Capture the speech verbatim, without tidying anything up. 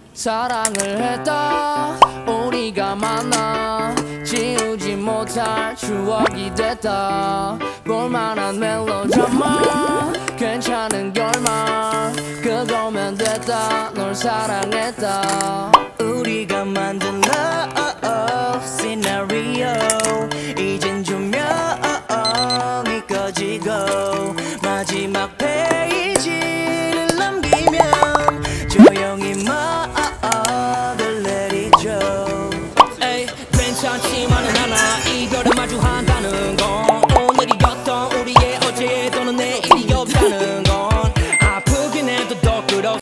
사랑을 했다 우리가 만나 지우지 못할 추억이 됐다 볼만한 멜로드라마 괜찮은 결말 그거면 됐다 널 사랑했다